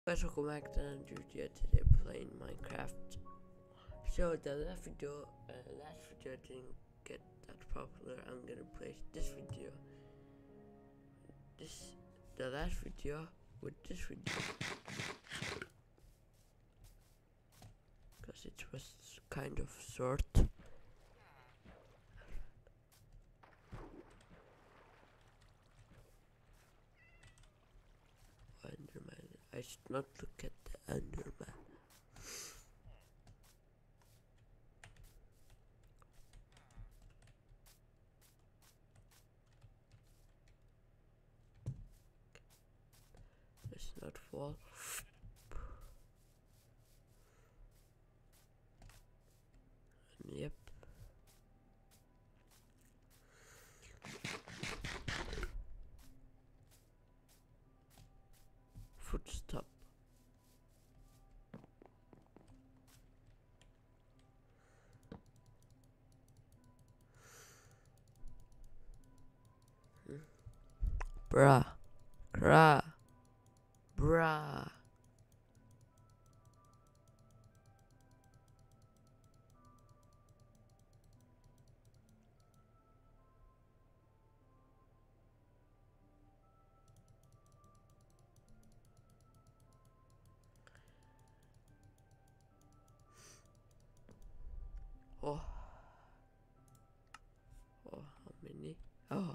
Guys, welcome back to another video. Today playing Minecraft. So the last video didn't get that popular. I'm gonna play this video. The last video with this video because it was kind of short. Enderman. I should not look at the Enderman. Let's not fall. Yep. Footstop. Bruh. Bruh. Bruh. Oh. Oh, how many? Oh.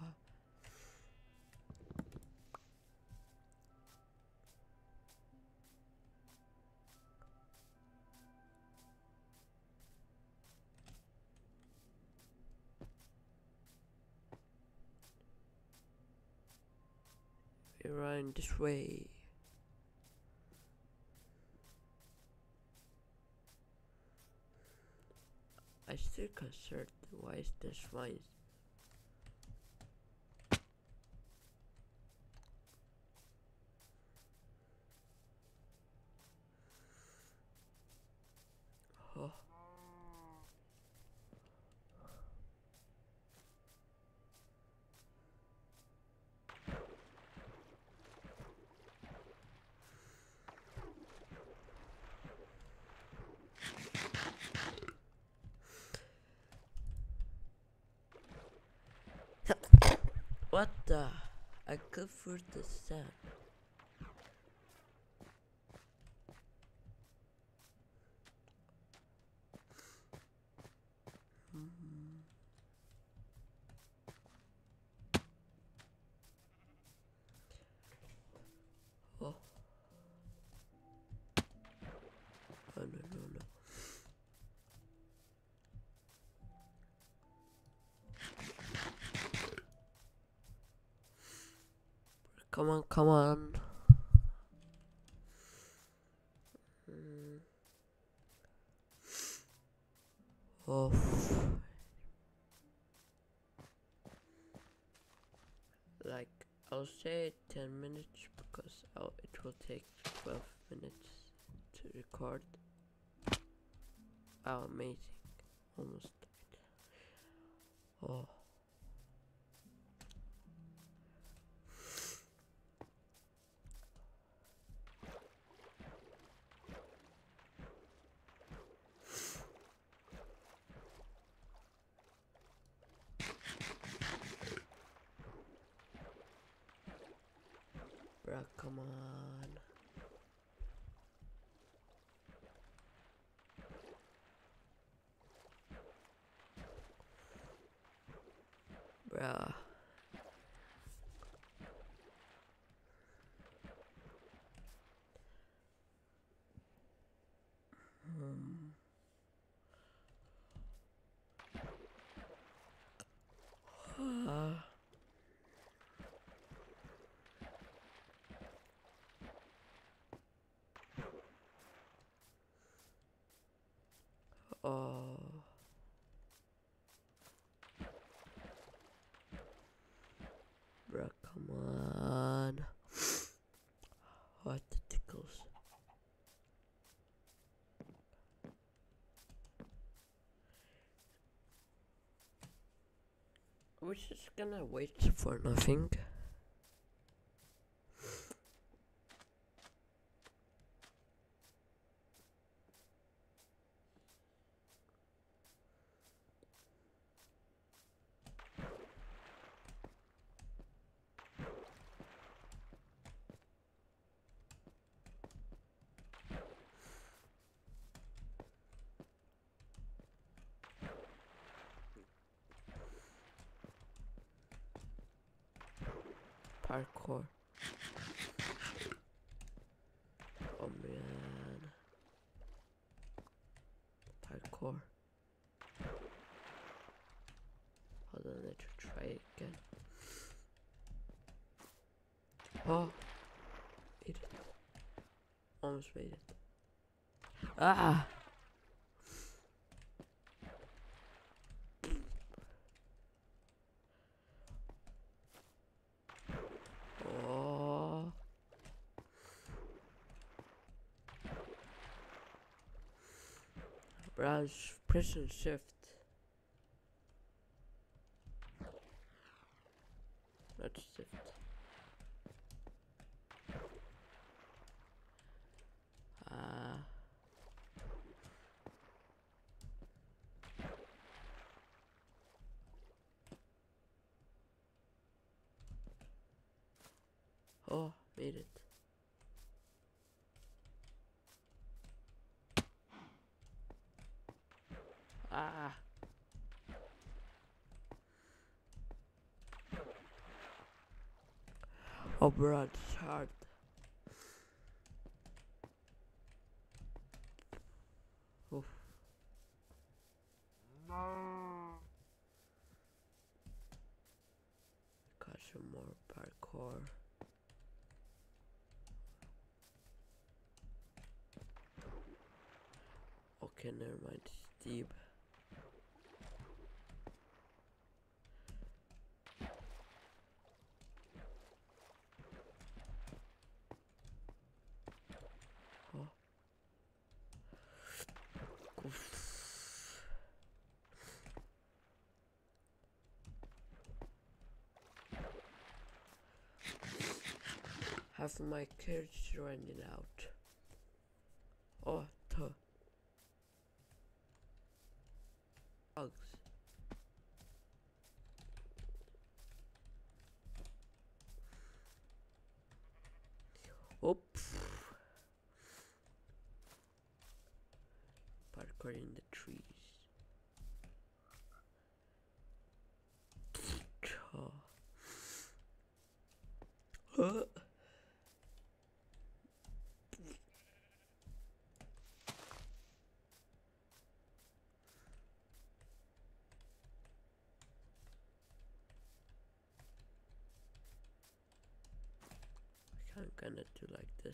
Around this way. I still concerned why is there swines? Oh. What the? I covered the sand. Oh. Oh no. Come on. Oh. Like, I'll say 10 minutes because it will take 12 minutes to record. Oh, amazing. Almost. Oh. Bruh, come on. Bruh. Oh. Bruh, come on. What the tickles? We're just gonna wait for nothing. parkour. Oh man. Parkour. Hold on, let's try it again. Oh! Made it. Almost made it. Ah! Oh! Browse, press and shift. Not shift. Oh, made it. Ah. Oh, bro, it's hard. Oof. Got some more parkour. Okay, never mind. It's deep. Oh. Oof. Half of my carriage running out. Oh, bugs. Oops. Parkour in the trees. Oh. I'm gonna do like this.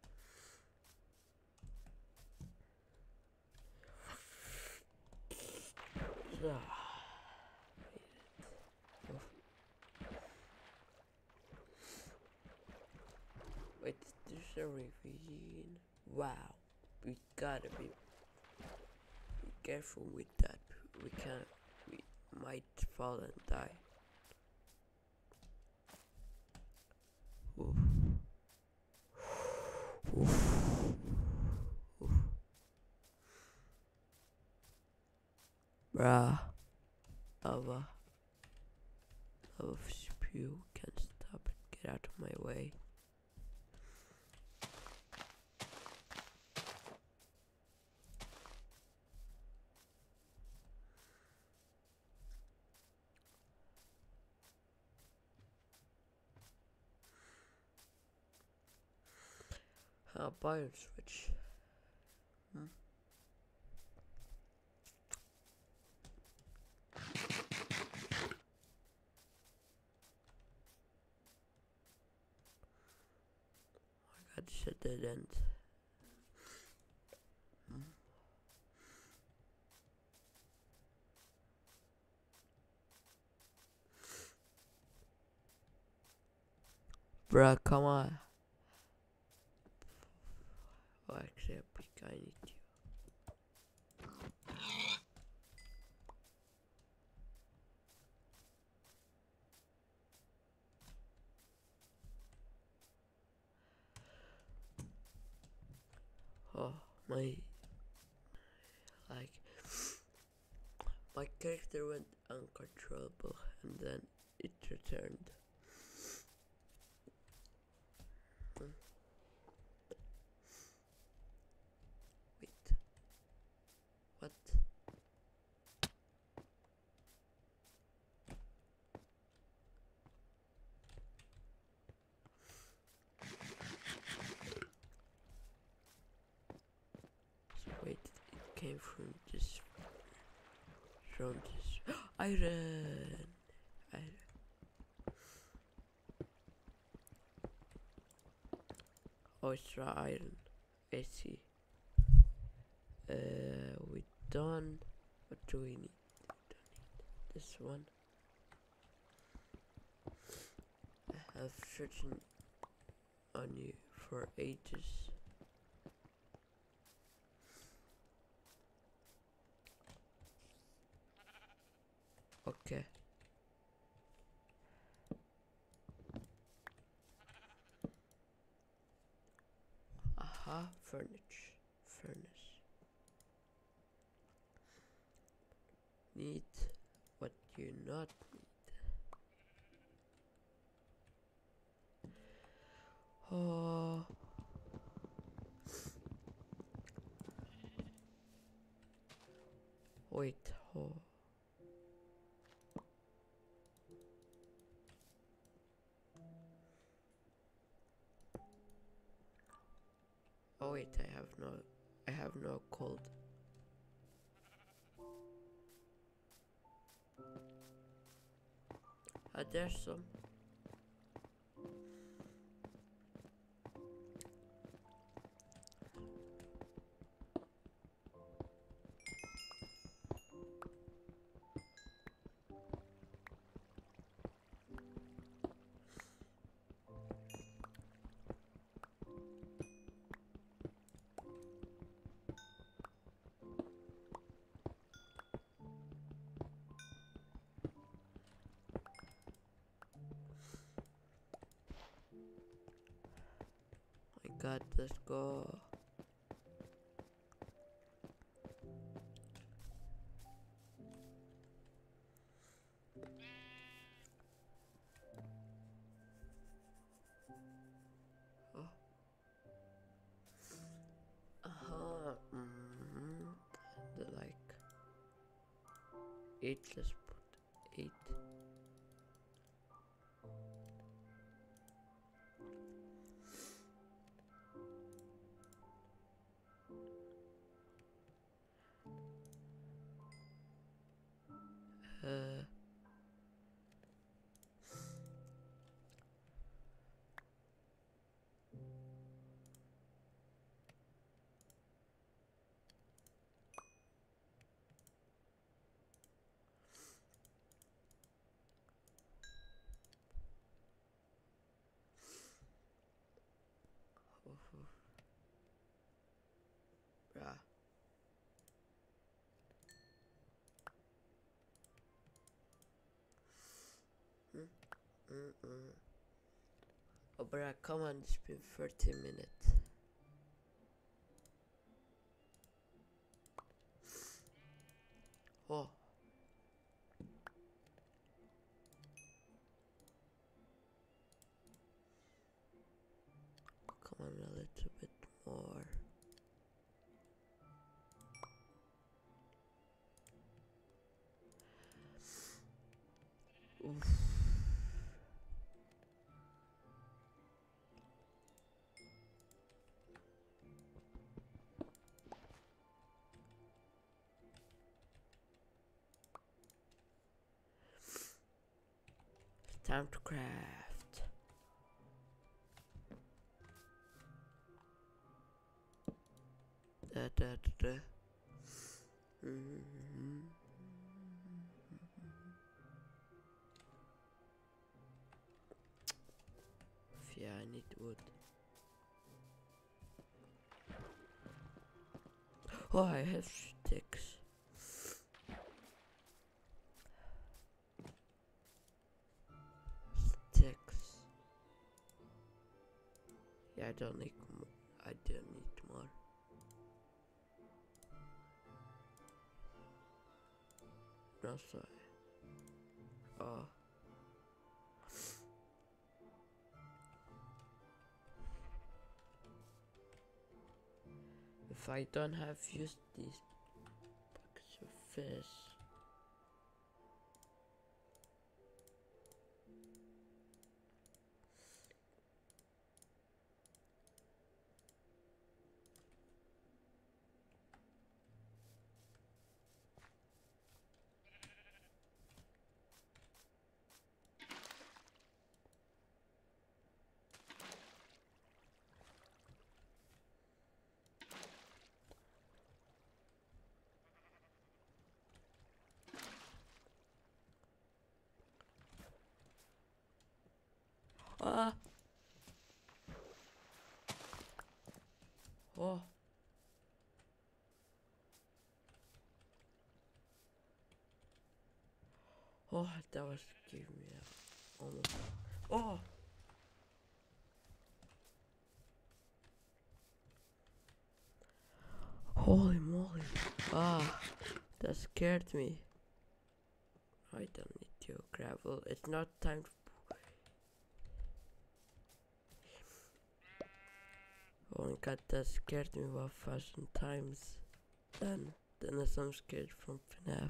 Wait, there's a ravine. Wow, we gotta be careful with that. We might fall and die. Oof. Oof. Oof. Bruh. Lava spew, can't stop it. Get out of my way. Biome switch. I got shit dead end. Bruh, come on. Oh, actually, I need you. Oh, my character went uncontrollable and then it returned. Wait. What? Wait, it came from this. From this. Iron! Iron. Oh, it's raw iron. I see. We done. What do we need? We don't need this one. I have searching on you for ages. Okay. Aha, furnace. Need what you not need. Oh. Wait, oh. Oh wait, I have no cold. There's some. My god, let's go. Oh. The like 8, let's put 8. Bruh. Oh, bruh, come on, it's been 30 minutes. Oh. Come on, a little bit more. Oof. It's time to craft. Yeah, I need wood. Oh, I have sticks. Sticks. Yeah, I don't need more. I don't need more. No, sorry. Oh. If I don't have used these buckets of fish. Oh, that was giving me a almost. Oh! Holy moly. Ah, that scared me. I don't need to gravel. It's not time to. Oh my god, that scared me 1,000 times. Then I'm scared from FNAF.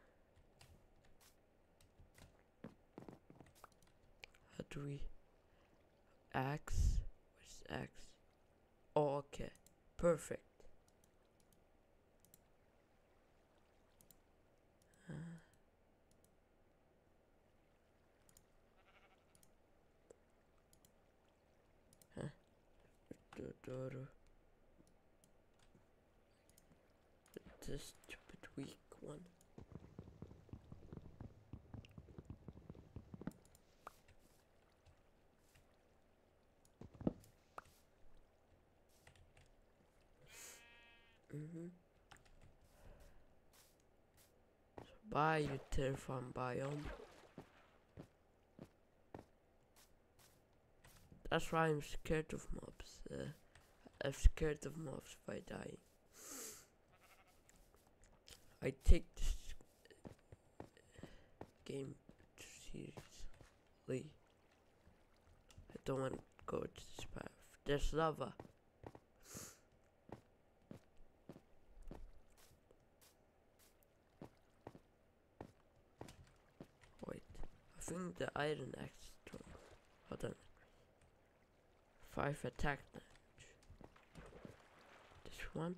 How do we? Axe? Where's axe? Oh, okay. Perfect. The stupid weak one. So bye, you terrifying biome. That's why I'm scared of mobs. I'm scared of mobs by dying. I take this game seriously. I don't want to go to this path. There's lava. Wait, I think the iron axe is strong. Hold on. 5 attack damage. This one.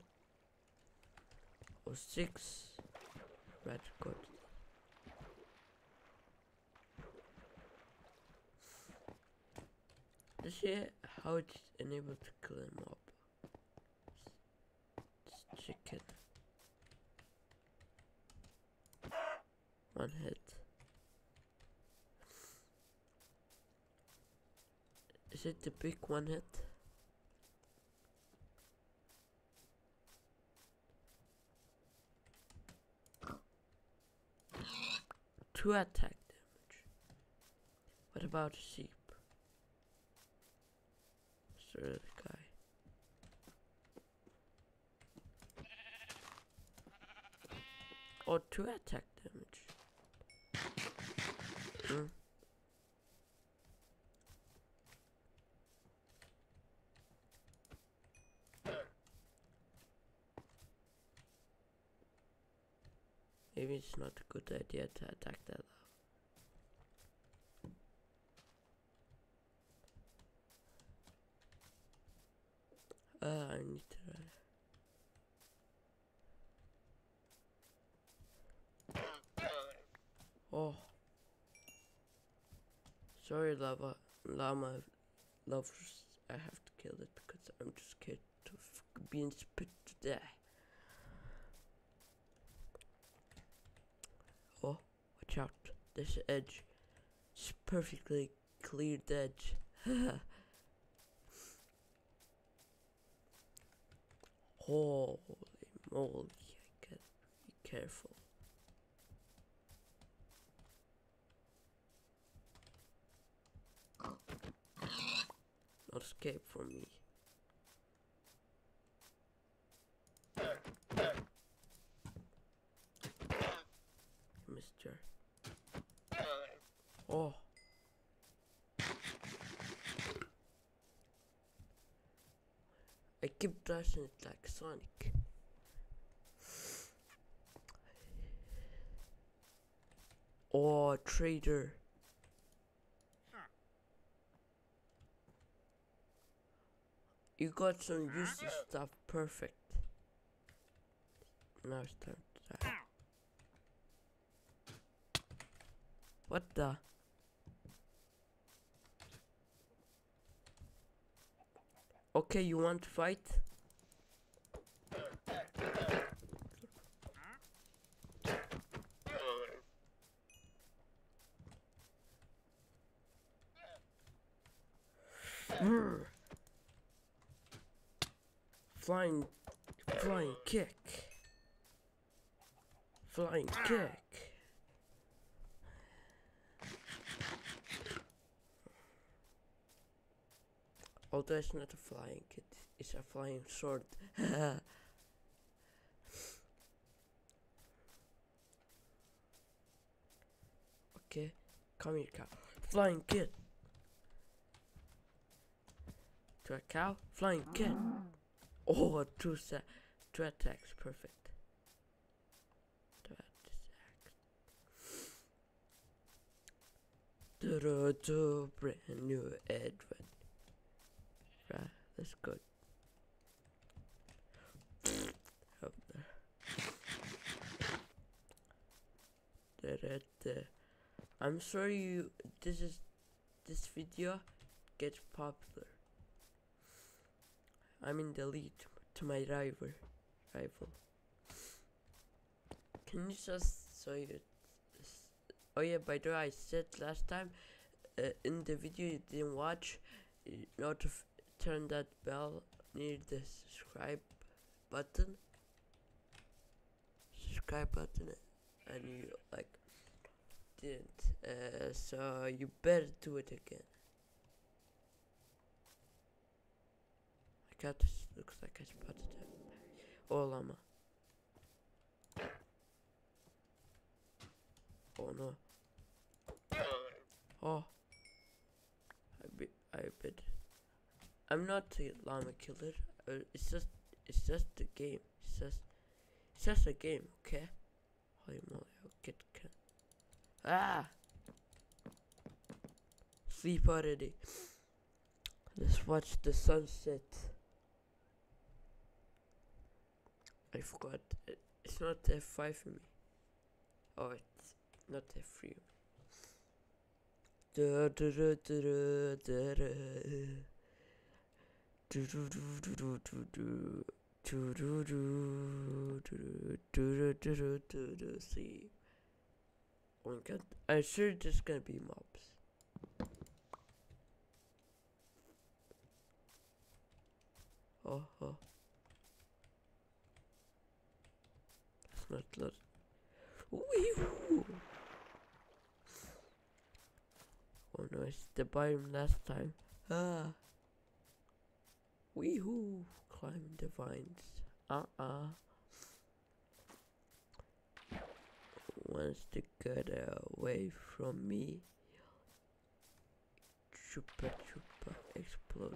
Or 6 red good. Let's see how it's enabled to kill him up. It's chicken. 1 hit. Is it the big 1 hit? Two attack damage. What about a sheep? Sir, the guy. Or 2 attack damage. Maybe it's not a good idea to attack that lava. I need to Oh. Sorry, llama lovers. I have to kill it because I'm just scared of being spit to death. Oh, watch out. This edge. It's perfectly cleared edge. Holy moly, I gotta be careful. Not escape from me. Mister. Oh. I keep dashing it like Sonic. Oh, trader. You got some useless stuff, perfect. Now it's time to die. What the? Okay, you want to fight? Flying kick. Flying kick. Although it's not a flying kit, it's a flying sword. Okay, come here, cow. Flying kit. To a cow, flying kit. Oh, two attacks, perfect. Two attacks. Brand new Edward. Right, that's good. Up there. I'm sorry this video gets popular. I'm in the lead to my rival. Can you just show you? Oh yeah, by the way, I said last time in the video you didn't watch, turn that bell near the subscribe button. And you like didn't. So you better do it again. My cat looks like I spotted him. Oh, llama. Oh no. Oh. I bet. I'm not a llama killer. It's just a game. It's just a game, okay? Holy moly, I'll get Ah! Sleep already. Let's watch the sunset. I forgot. It's not F5 for me. Oh, it's not F3. See. Oh my god. I'm sure there's gonna be mobs. Oh. It's not lot. Wee-hoo. Oh no, it's the biome last time. Wee-hoo. Climb the vines. Wants to get away from me. Chupa explode.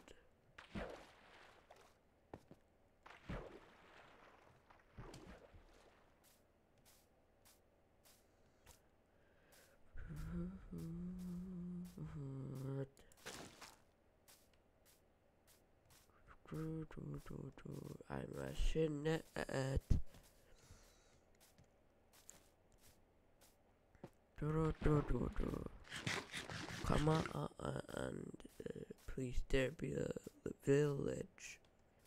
I'm rushing it. Come on, and please there be a village.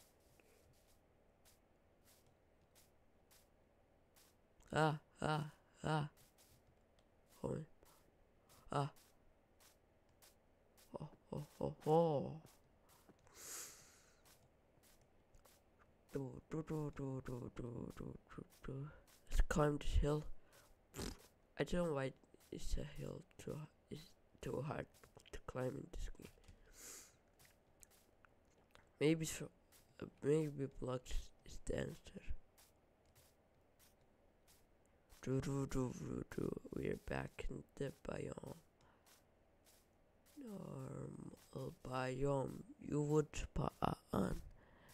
Oh. Let's climb this hill. I don't know why it's a hill it's too hard to climb in this game. Maybe blocks is the answer. We're back in the biome. Normal biome. You would spawn.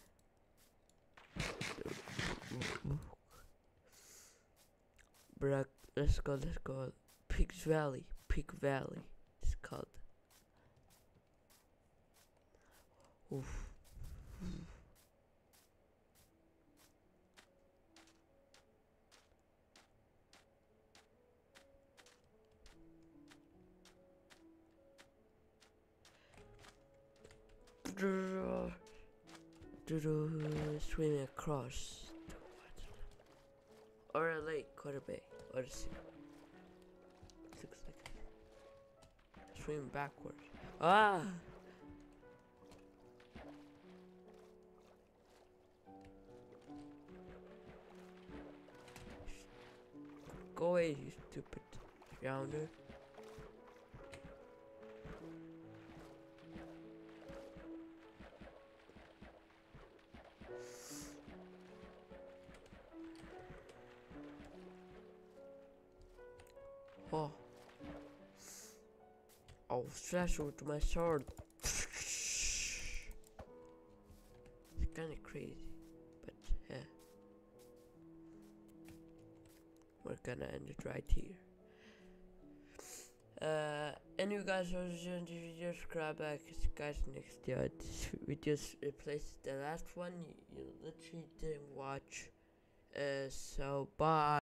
Bruh, let's go. Pig Valley. It's called. Oof. Swimming across the water. Or a lake, or a bay, or a sea. Looks like swim backwards. Go away, you stupid rounder. I'll slash with my sword. It's kinda crazy, but yeah. We're gonna end it right here. And you guys are enjoying the video, subscribe back guys next year. This video replaces the last one you literally didn't watch. So bye.